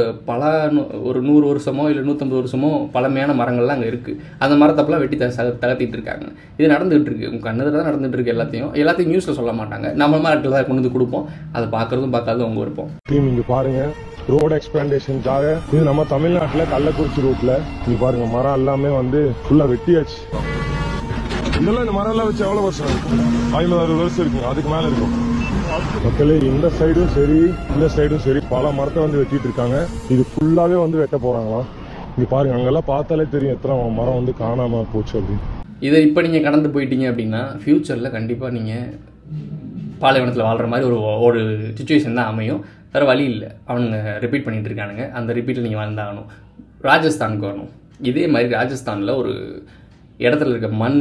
ஒரு 100 வருஷமோ இல்லை 150 வருஷமோ பழமையான மரங்கள்லாம் அங்கே இருக்குது. அந்த மரத்தப்பெல்லாம் வெட்டி தகர்த்திட்டு இருக்காங்க. இது நடந்துகிட்டு இருக்கு, உங்கள் கண்ணதில் தான் நடந்துகிட்டு இருக்கு. எல்லாத்தையும் நியூஸில் சொல்ல மாட்டாங்க, நம்ம மாதிரி தான் கொண்டு வந்து கொடுப்போம். அதை பார்க்குறதும் பார்க்காதும் அவங்க இருப்போம். இங்க பாருங்க, ரோடு எக்ஸ்பேண்டேஷனுக்காக இது நம்ம தமிழ்நாட்டுல கள்ளக்குறிச்சி ரோட்ல நீ பாருங்க, மரம் எல்லாமே வந்து ஃபுல்லா வெட்டியாச்சு. இதெல்லாம் இந்த மரம் எல்லாம் வச்சு எவ்வளவு வருஷம் இருக்கும்? 50-60 வருஷம் இருக்கும், அதுக்கு மேல இருக்கும். மக்களே, இந்த சைடும் சரி இந்த சைடும் சரி பல மரத்தை வந்து வெட்டிட்டு இருக்காங்க. இது ஃபுல்லாவே வந்து வெட்ட போறாங்களாம். இங்க பாருங்க, அங்கெல்லாம் பார்த்தாலே தெரியும் எத்தனை மரம் வந்து காணாம போச்சு அப்படின்னு. இதை இப்போ நீங்கள் கடந்து போயிட்டீங்க அப்படின்னா ஃப்யூச்சரில் கண்டிப்பாக நீங்கள் பாலைவனத்தில் வாழ்கிற மாதிரி ஒரு சுச்சுவேஷன் தான் அமையும். வேறு வழி இல்லை, அவனுங்க ரிப்பீட் பண்ணிகிட்டு இருக்கானுங்க. அந்த ரிப்பீட்டில் நீங்கள் வாழ்ந்தாகணும். ராஜஸ்தானுக்கு வரணும். இதே மாதிரி ராஜஸ்தானில் ஒரு இடத்துல இருக்க மண்,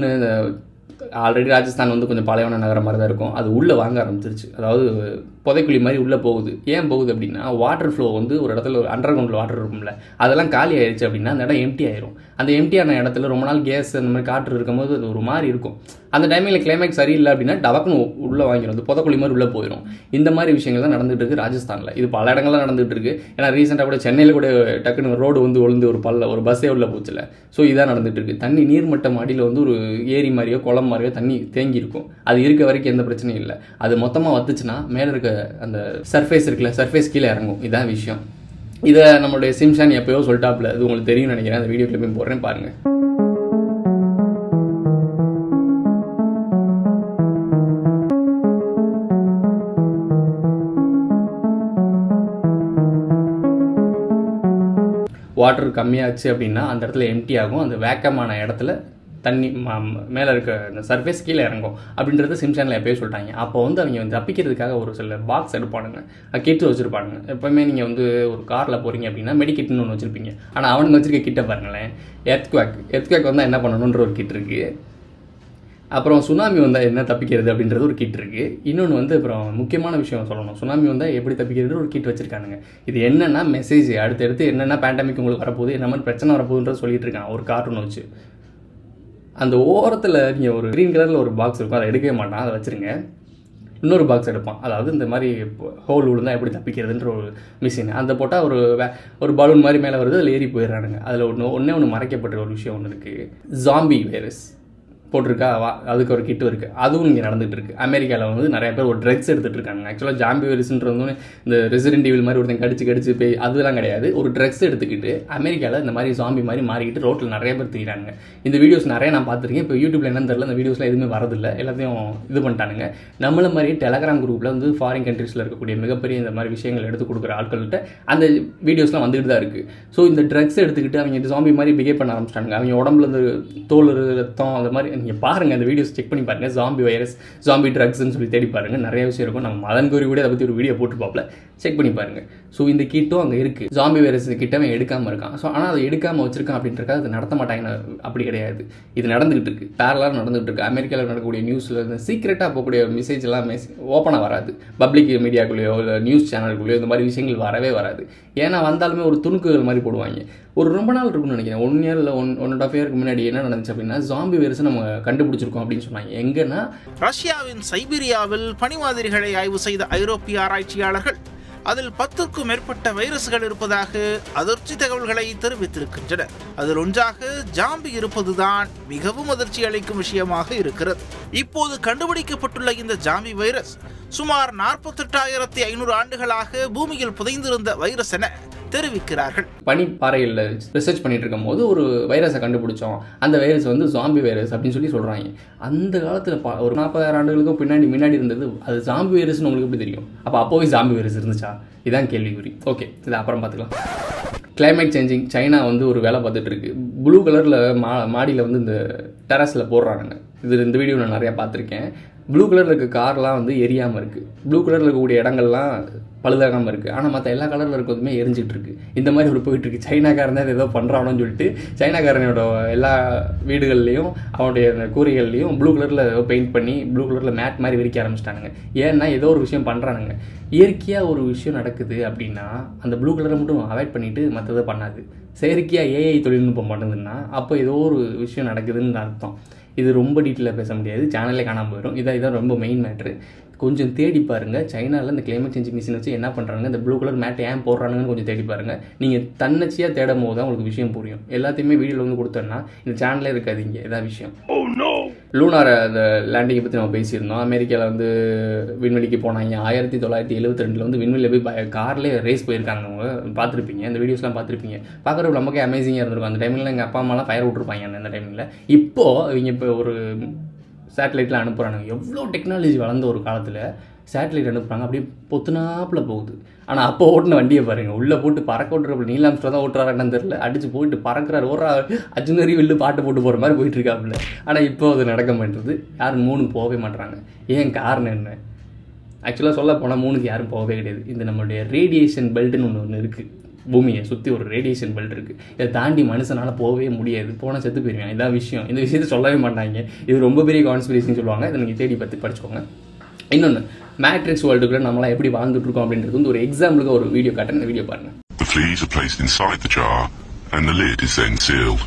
ஆல்ரெடி ராஜஸ்தான் வந்து கொஞ்சம் பாலைவன நகரம் மாதிரி தான் இருக்கும். அது உள்ளே வாங்க ஆரம்பிச்சிருச்சு. அதாவது புதைக்குழி மாதிரி உள்ளே போகுது. ஏன் போகுது அப்படின்னா, வாட்டர் ஃப்ளோ வந்து ஒரு இடத்துல ஒரு அண்டர் கிரவுண்டில் வாட்டர் இருக்கும்ல, அதெல்லாம் காலி ஆயிடுச்சு அப்படின்னா அந்த இடம் எம்டி ஆயிரும். அந்த எம்டியான இடத்துல ரொம்ப நாள் கேஸ் அந்த மாதிரி காற்று இருக்கும்போது அது ஒரு மாதிரி இருக்கும். அந்த டைமில் கிளைமேக்ஸ் சரியில்லை அப்படின்னா டபக்குன்னு உள்ளே வாங்கிடும், அது புதைக்குழி மாதிரி உள்ளே போயிடும். இந்த மாதிரி விஷயங்கள் தான் நடந்துகிட்டு இருக்குது ராஜஸ்தானில். இது பல இடங்கள்லாம் நடந்துகிட்டு இருக்குது. ஏன்னா ரீசெண்டாக கூட சென்னையில் கூட டக்குன்னு ரோடு வந்து ஒழுந்து ஒரு பஸ்ஸே உள்ளே போச்சுல. ஸோ இதான் நடந்துகிட்டு இருக்குது. தண்ணி நீர்மட்டம் அடியில் வந்து ஒரு ஏரி மாதிரியோ குளம் மாதிரியோ தண்ணி தேங்கி இருக்கும். அது இருக்க வரைக்கும் எந்த பிரச்சனையும் இல்லை. அது மொத்தமாக வத்துச்சுன்னா மேலே இருக்க அந்த சர்ஃபேஸ் இருக்குல்ல, சர்ஃபேஸ் கீழே இறங்கும். இதான் விஷயம். இதை நம்மளுடைய சிம்ஷான் எப்போயோ சொல்லிட்டாப்ல, அது உங்களுக்கு தெரியும் நினைக்கிறேன். அந்த வீடியோ கிளிப்பையும் போடுறேன் பாருங்கள். வாட்டர் கம்மியாச்சு அப்படின்னா அந்த இடத்துல எம்டி ஆகும். அந்த வேக்கமான இடத்துல தண்ணி மேலே இருக்க அந்த சர்ஃபேஸ் கீழே இறங்கும் அப்படின்றது சிம்சானில் எப்போயே சொல்லிட்டாங்க. அப்போ வந்து அவங்க வந்து தப்பிக்கிறதுக்காக ஒரு சில பாக்ஸ் எடுப்பானுங்க, கிட்டு வச்சுருப்பானுங்க. எப்போவுமே நீங்கள் வந்து ஒரு காரில் போகிறீங்க அப்படின்னா மெடிக்கிட்னு ஒன்று வச்சுருப்பீங்க. ஆனால் அவனுக்கு வச்சுருக்க கிட்ட பாருங்களேன், எர்த்குவேக் வந்தால் என்ன பண்ணணுன்ற ஒரு கிட் இருக்குது. அப்புறம் சுனாமி வந்தால் என்ன தப்பிக்கிறது அப்படின்றது ஒரு கிட் இருக்குது. இன்னொன்று வந்து அப்புறம் முக்கியமான விஷயம் சொல்லணும், சுனாமி வந்தால் எப்படி தப்பிக்கிறது ஒரு கிட் வச்சுருக்கானுங்க. இது என்னென்னா மெசேஜ் அடுத்தடுத்து என்னென்னா பேண்டமிக் உங்களுக்கு வரப்போகுது, என்ன மாதிரி பிரச்சனை வரப்போகுதுன்றது சொல்லிட்டு இருக்கான் ஒரு கார்ட்டூன் வச்சு. அந்த ஓரத்தில் நீங்கள் ஒரு க்ரீன் கலரில் ஒரு பாக்ஸ் இருக்கும், அதை எடுக்கவே மாட்டான், அதை வச்சுருங்க. இன்னொரு பாக்ஸ் எடுப்பான், அதாவது இந்த மாதிரி ஹோல் விழுந்தால் எப்படி தப்பிக்கிறதுன்ற ஒரு மிஷின். அந்த போட்டால் ஒரு பலூன் மாதிரி மேலே வருது, அதில் ஏறி போயிடுறானுங்க. அதில் ஒன்று மறைக்கப்பட்ட ஒரு விஷயம் ஒன்று இருக்குது, ஜாம்பி வைரஸ் போட்டிருக்கா, அதுக்கு ஒரு கிட்டு இருக்குது. அதுவும் இங்கே நடந்துகிட்டு இருக்குது. அமெரிக்காவில் வந்து நிறைய பேர் ஒரு ட்ரக்ஸ் எடுத்துகிட்டு இருக்காங்க. ஆக்சுவலாக ஜாம்பி வைரஸ்ன்றது வந்து இந்த ரெசிடென்ட் ஈவில் மாதிரி ஒருத்தன் கடிச்சு போய் அதெல்லாம் கிடையாது. ஒரு ட்ரக்ஸ் எடுத்துக்கிட்டு அமெரிக்காவில் இந்த மாதிரி ஜாம்பி மாதிரி மாறிக்கிட்டு ரோட்டில் நிறைய பேர் தெரியுறாங்க. இந்த வீடியோஸ் நிறைய நான் பார்த்துருக்கேன். இப்போ யூடியூப்ல என்னன்னு தெரியல, இந்த வீடியோஸ்லாம் எதுவுமே வரதில்லை, எல்லாத்தையும் இது பண்ணிட்டானுங்க. நம்மள மாதிரி டெலகிராம் குரூப்பில் வந்து ஃபாரின் கண்ட்ரீஸில் இருக்கக்கூடிய மிகப்பெரிய இந்த மாதிரி விஷயங்கள் எடுத்து கொடுக்குற ஆட்கள்கிட்ட அந்த வீடியோஸ்லாம் வந்துட்டு தான் இருக்குது. ஸோ இந்த ட்ரக்ஸ் எடுத்துக்கிட்டு அவங்க ஜாம்பி மாதிரி பிஹேவ் பண்ண ஆரம்பிச்சிட்டாங்க. அவங்க உடம்புல இருந்து தோல், ரத்தம், அந்த மாதிரி நீங்கள் பாருங்கள், அந்த வீடியோஸ் செக் பண்ணி பாருங்கள். ஜாம்பி வைரஸ், ஜாம்பி ட்ரக்ஸ்ன்னு சொல்லி தேடி பாருங்கள், நிறைய விஷயம் இருக்கும். நம்ம மதன் கோரி கூட அதை பற்றி ஒரு வீடியோ போட்டுருப்பாப்ல, செக் பண்ணி பாருங்கள். ஸோ இந்த கிட்டும் அங்கே இருக்குது. ஜாம்பி வைரஸ் கிட்ட அவன் எடுக்காமல் இருக்கான். ஸோ ஆனால் அதை எடுக்காமல் வச்சிருக்கான் அப்படின்றக்காக அது நடத்த மாட்டாங்க, அப்படி கிடையாது. இது நடந்துகிட்டு இருக்குது, பேரலாக நடந்துகிட்டு இருக்குது. அமெரிக்காவில் நடக்கக்கூடிய நியூஸில் இந்த சீக்ரெட்டாக போகக்கூடிய மெசேஜ் எல்லாம் ஓப்பனாக வராது. பப்ளிக் மீடியாக்குள்ளேயோ இல்லை நியூஸ் சேனலுக்குள்ளேயோ இந்த மாதிரி விஷயங்கள் வரவே வராது. ஏன்னா வந்தாலுமே ஒரு துணுக்குகள் மாதிரி போடுவாங்க. ஒரு ரொம்ப நாள் இருக்குன்னு நினைக்கிறேன், 1 year இல்லை 1.5 year முன்னாடி என்ன நடந்துச்சு அப்படின்னா, ஜாம்பி வைரஸ் நம்ம கண்டுபிடிச்சிருக்கோம் அப்படின்னு சொன்னாங்க. எங்கன்னா ரஷ்யாவின் சைபீரியாவில் பனிமாதிரிகளை ஆய்வு செய்த ஐரோப்பிய ஆராய்ச்சியாளர்கள் அதில் 10க்கும் மேற்பட்ட வைரஸ்கள் இருப்பதாக அதிர்ச்சி தகவல்களை தெரிவித்திருக்கின்றனர். அதில் ஒன்றாக ஜாம்பி இருப்பதுதான் மிகவும் அதிர்ச்சி அளிக்கும் விஷயமாக இருக்கிறது. இப்போது கண்டுபிடிக்கப்பட்டுள்ள இந்த ஜாம்பி வைரஸ் சுமார் 48,500 ஆண்டுகளாக பூமியில் புதைந்திருந்த வைரஸ் என தெரிவிக்கிறார்கள். பனிப்பாறையில் ரிசர்ச் பண்ணிட்டு இருக்கும் போது ஒரு வைரஸை கண்டுபிடிச்சோம், அந்த வைரஸ் வந்து ஜாம்பி வைரஸ் அப்படின்னு சொல்லி சொல்கிறாங்க. அந்த காலத்தில் ஒரு 40,000 ஆண்டுகளுக்கும் முன்னாடி இருந்தது. அது ஜாம்பி வைரஸ்னு உங்களுக்கு எப்படி தெரியும்? அப்போவே ஜாம்பி வைரஸ் இருந்துச்சா? இதான் கேள்விக்குறி. ஓகே, இதை அப்புறம் பார்த்துக்கலாம். கிளைமேட் சேஞ்சிங் சைனா வந்து ஒரு வேலை பார்த்துட்டு இருக்கு. ப்ளூ கலரில் மாடியில் வந்து இந்த டெரஸில் போடுறானுங்க. இந்த வீடியோ நான் நிறையா பார்த்துருக்கேன். ப்ளூ கலரில் இருக்க கார்லாம் வந்து எரியாமல் இருக்குது, ப்ளூ கலரில் இருக்கக்கூடிய இடங்கள்லாம் பழுதாகாமல் இருக்குது. ஆனால் மற்ற எல்லா கலரில் இருக்கிறதுமே எரிஞ்சிட்டு இருக்கு. இந்த மாதிரி ஒரு போயிட்டுருக்கு. சைனாக்காரன் தான் ஏதோ பண்ணுறானோன்னு சொல்லிட்டு சைனாக்காரனோட எல்லா வீடுகள்லையும் அவனுடைய கூரைகள்லையும் ப்ளூ கலரில் ஏதோ பெயிண்ட் பண்ணி ப்ளூ கலரில் மேட் மாதிரி விரிக்க ஆரம்பிச்சிட்டானுங்க. ஏன்னா ஏதோ ஒரு விஷயம் பண்ணுறானுங்க. இயற்கையாக ஒரு விஷயம் நடக்குது அப்படின்னா அந்த ப்ளூ கலரை மட்டும் அவாய்ட் பண்ணிவிட்டு மற்றதை பண்ணாது. செயற்கையாக ஏஐ தொழில்நுட்பம் பண்ணுதுன்னா அப்போ ஏதோ ஒரு விஷயம் நடக்குதுன்னு அர்த்தம். இது ரொம்ப டீட்டெயிலாக பேச முடியாது, சேனல்லே காணாமல் போயிடும். இதான் ரொம்ப மெயின் மேட்ரு. கொஞ்சம் தேடி பாருங்கள். சைனாவில் இந்த கிளைமேட் சேஞ்ச் மிஷின் வச்சு என்ன பண்ணுறாங்க, இந்த ப்ளூ கலர் மேட் ஏன் போடுறாங்கன்னு கொஞ்சம் தேடி பாருங்கள். நீங்கள் தன்னச்சியாக தேடும் போது தான் உங்களுக்கு விஷயம் புரியும். எல்லாத்தையுமே வீடியோவில் வந்து கொடுத்தோன்னா இந்த சேனலே இருக்காது. இங்கே ஏதாவது விஷயம் லூனார் அந்த லேண்டிங்கை பற்றி நம்ம பேசியிருந்தோம். அமெரிக்காவில் வந்து விண்வெளிக்கு போனாங்க. 1972 வந்து விண்வெளியில் போய் கார்லேயே ரேஸ் போயிருக்காங்க. அவங்க பார்த்துருப்பீங்க, இந்த வீடியோஸ்லாம் பார்த்துருப்பீங்க. பார்க்குறப்ப நமக்கே அமேசிங்காக இருந்திருக்கும். அந்த டைமில் எங்கள் அப்பா அம்மாலாம் ஃபயர் விட்டுருப்பாங்க அந்த டைமில். இப்போ ஒரு சேட்டலைட்டில் அனுப்புகிறாங்க. எவ்வளோ டெக்னாலஜி வளர்ந்த ஒரு காலத்தில் சேட்டலைட் அனுப்புகிறாங்க, அப்படியே பொத்துனாப்பில் போகுது. ஆனால் அப்போ ஓட்டின வண்டியை பாருங்கள், உள்ளே போட்டு பறக்க ஓட்டுறப்ப நீல் ஆம்ஸ்ட்ராங் தான் ஓட்டுறாருன்னு தெரியல, அடித்து போயிட்டு பறக்கிறார். ஒரு அர்ஜுனரி வில்லு பாட்டு போட்டு போகிற மாதிரி போயிட்டுருக்காப்புல. ஆனால் இப்போ அது நடக்க மாட்டேறது. யாரும் 3 போகவே மாட்டுறாங்க. ஏன் காரணம் என்ன? ஆக்சுவலாக சொல்ல போனால் 3க்கு யாரும் போகவே கிடையாது. இந்த நம்மளுடைய ரேடியேஷன் பெல்ட்டுன்னு ஒன்று இருக்குது. பூமியை சுற்றி ஒரு ரேடியேஷன் பெல்ட் இருக்குது. இதை தாண்டி மனுஷனால் போகவே முடியாது. போனால் செத்து போயிருவேன். இதான் விஷயம். இந்த விஷயத்தை சொல்லவே மாட்டாங்க. இது ரொம்ப பெரிய கான்ஸ்பிரசின்னு சொல்லுவாங்க. இதை நீங்கள் தேடி பார்த்து படிச்சுக்கோங்க. இன்னொன்று, மேட்ரிக்ஸ் வேர்ல்டுக்குள்ள நம்மளாம் எப்படி வாழ்ந்துட்டு இருக்கோம் அப்படின்றது வந்து ஒரு எக்ஸாம்பிளுக்கு ஒரு வீடியோ காட்டுறேன். இந்த வீடியோ பாருங்க. The fleas are placed inside the jar and the lid is then sealed.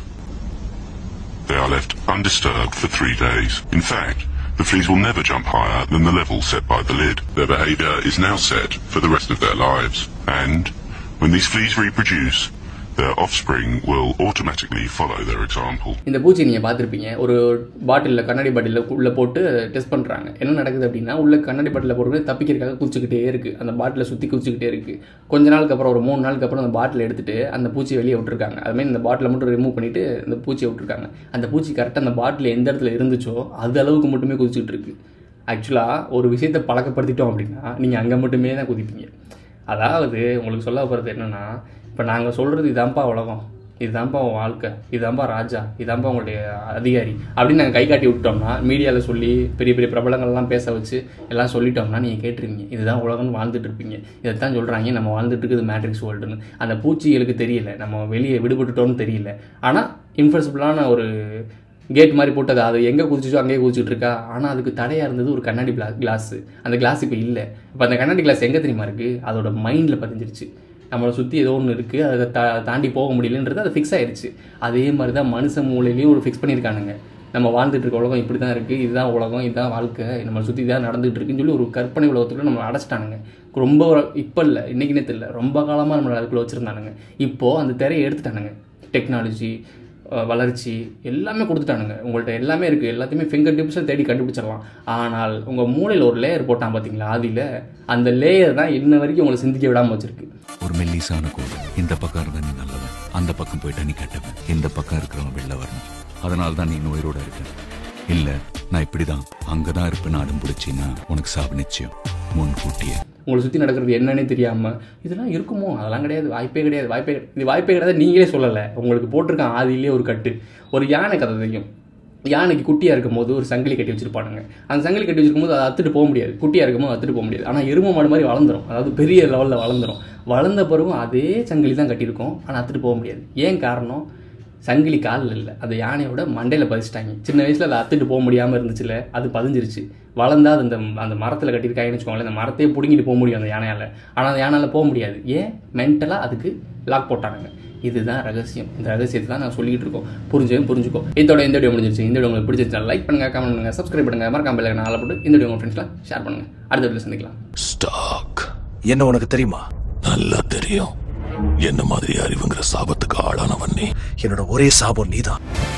They are left undisturbed for 3 days. In fact, the fleas will never jump higher than the level set by the lid. Their behavior is now set for the rest of their lives. And when these fleas reproduce, their offspring will automatically follow their example. இந்த பூச்சி நீங்கள் பார்த்துருப்பீங்க. ஒரு பாட்டிலில், கண்ணாடி பாட்டிலில் உள்ளே போட்டு டெஸ்ட் பண்ணுறாங்க. என்ன நடக்குது அப்படின்னா, உள்ள கண்ணாடி பாட்டிலில் போட்டு தப்பிக்கிறதுக்காக குதிச்சுக்கிட்டே இருக்குது. அந்த பாட்டிலை சுற்றி குதிச்சுக்கிட்டே இருக்குது. கொஞ்ச நாளுக்கு அப்புறம், ஒரு 3 நாளுக்கு அப்புறம் அந்த பாட்டிலை எடுத்துகிட்டு அந்த பூச்சி வெளியே விட்டுருக்காங்க. அதுமாதிரி இந்த பாட்டிலை மட்டும் ரிமூவ் பண்ணிவிட்டு அந்த பூச்சியை விட்டுருக்காங்க. அந்த பூச்சி கரெக்டாக அந்த பாட்டில் எந்த இடத்துல இருந்துச்சோ அது அளவுக்கு மட்டுமே குதிச்சுக்கிட்டு இருக்குது. ஆக்சுவலாக ஒரு விஷயத்தை பழக்கப்படுத்திட்டோம் அப்படின்னா நீங்கள் அங்கே மட்டுமே தான் குதிப்பீங்க. அதாவது உங்களுக்கு சொல்ல போகிறது என்னென்னா, இப்போ நாங்கள் சொல்கிறது இதான்ப்பா உலகம், இதுதான்ப்பா உன் வாழ்க்கை, இதுதான்ப்பா ராஜா, இதுதான்ப்பா உங்களுடைய அதிகாரி அப்படின்னு நாங்கள் கை காட்டி விட்டோம்னா, மீடியாவில் சொல்லி பெரிய பெரிய பிரபலங்கள்லாம் பேச வச்சு எல்லாம் சொல்லிட்டோம்னா நீங்கள் கேட்டுருவீங்க. இதுதான் உலகம்னு வாழ்ந்துட்டு இருப்பீங்க. இதைத்தான் சொல்கிறாங்க நம்ம வாழ்ந்துட்டு இருக்குது மேட்ரிக்ஸ் வேர்ல்டுன்னு. அந்த பூச்சிகளுக்கு தெரியல, நம்ம வெளியே விடுபட்டுட்டோன்னு தெரியல. ஆனால் இன்ஃபர்சிபிளான ஒரு கேட் மாதிரி போட்டது, அது எங்கே குதிச்சிச்சோ அங்கேயே குதிச்சுட்டு இருக்கா. ஆனால் அதுக்கு தடையாக இருந்தது ஒரு கண்ணாடி கிளாஸு. அந்த கிளாஸ் இப்போ இல்லை. இப்போ அந்த கண்ணாடி கிளாஸ் எங்கே தெரியுமா இருக்குது? அதோட மைண்டில் பதிஞ்சிருச்சு. நம்மளை சுற்றி ஏதோ ஒன்று இருக்குது, அதை தாண்டி போக முடியலன்றது அது ஃபிக்ஸ் ஆகிடுச்சு. அதே மாதிரி தான் மனுஷ மூலையிலையும் ஒரு ஃபிக்ஸ் பண்ணியிருக்கானுங்க. நம்ம வாழ்ந்துட்டு இருக்க உலகம் இப்படி தான் இருக்குது, இதுதான் உலகம், இதுதான் வாழ்க்கை, நம்மளை சுற்றி இதான் நடந்துகிட்டு இருக்குன்னு சொல்லி ஒரு கற்பனை உலகத்துக்குள்ள நம்மளை அடைச்சிட்டானுங்க. ரொம்ப இப்போ இல்லை, இன்றைக்கினே தெரியல, ரொம்ப காலமாக நம்மளை அதுக்குள்ளே வச்சுருந்தானுங்க. இப்போது அந்த திரையை எடுத்துட்டானுங்க. டெக்னாலஜி, வளர்ச்சி எல்லாமே கொடுத்துட்டானுங்க. உங்கள்கிட்ட எல்லாமே இருக்குது, எல்லாத்தையுமே ஃபிங்கர் டிப்ஸில் தேடி கண்டுபிடிச்சிடலாம். ஆனால் உங்கள் மூளையில் ஒரு லேயர் போட்டான் பார்த்தீங்களா, அதில் அந்த லேயர் தான் இன்ன வரைக்கும் உங்களை சிந்திக்க விடாமல் வச்சிருக்கு. ஒரு மெல்லிசான கோடு, இந்த பக்கம் இருந்தா நீ நல்லவன், அந்த பக்கம் போயிட்டா நீ கெட்டவன், இந்த பக்கம் இருக்கிறவன் வெளில வரணும், அதனால தான் நீ உயிரோட இருக்க. இல்ல நான் இப்படிதான் அங்கதான் இருப்பேன்னு அடம் பிடிச்சின்னா உனக்கு சாவு நிச்சயம் முன்கூட்டியே. உங்களை சுற்றி நடக்கிறது என்னன்னே தெரியாமல் இதெல்லாம் இருக்குமோ, அதெல்லாம் கிடையாது, வாய்ப்பே கிடையாது, இது வாய்ப்பே கிடையாது நீங்களே சொல்லலை. உங்களுக்கு போட்டிருக்கான் ஆதியிலே ஒரு கட்டு. ஒரு யானை கதை தெரியும். யானைக்கு குட்டியாக இருக்கும் போது ஒரு சங்கிலி கட்டி வச்சிருப்பானுங்க. அந்த சங்கிலி கட்டி வச்சிருக்கும் போது அதை அத்துட்டு போக முடியாது. குட்டியாக இருக்கும்போது அத்துட்டு போக முடியாது. ஆனால் எருமை மாடு மாதிரி வளர்ந்துடும், அதாவது பெரிய லெவலில் வளர்ந்துடும். வளர்ந்த பிறகும் அதே சங்கிலி தான் கட்டியிருக்கோம், ஆனால் அத்துட்டு போக முடியாது. ஏன் காரணம்? சங்கிலி காலில் இல்லை, அந்த யானையோட மண்டையில் பதிச்சிட்டாங்க. சின்ன வயசில் அதை அத்துட்டு போக முடியாமல் இருந்துச்சுல, அது பதிஞ்சிருச்சு. வளர்ந்தா அது அந்த மரத்தில் கட்டியிருக்காங்கன்னு வச்சுக்கோங்களேன், அந்த மரத்தையே பிடுங்கிட்டு போக முடியும் அந்த யானையால். ஆனால் அந்த யானையால் போக முடியாது. ஏன்? மென்டலாக அதுக்கு லாக் போட்டானுங்க. இதுதான் ரகசியம். இந்த ரகசியத்தை தான் நான் சொல்லிட்டு இருக்கோம். புரிஞ்சுக்கோ. இதோட இந்த வீடியோ முடிஞ்சிருச்சு. இந்த வீடியோ உங்களுக்கு பிடிச்சிருந்தா லைக் பண்ணுங்க, கமெண்ட் பண்ணுங்க, சப்ஸ்கிரைப் பண்ணுங்க, மறக்காம பெல் ஐகானை போட்டு இந்த வீடியோ உங்க ஃப்ரெண்ட்ஸ்லாம் ஷேர் பண்ணுங்க. அடுத்த வீடியோல சந்திக்கலாம். ஸ்டாக் என்ன உனக்கு தெரியுமா? நல்லா தெரியும். என்ன மாதிரி அறிவுங்கிற சாபத்துக்கு ஆளானவன் நீ. என்னோட ஒரே சாபம் நீதான்.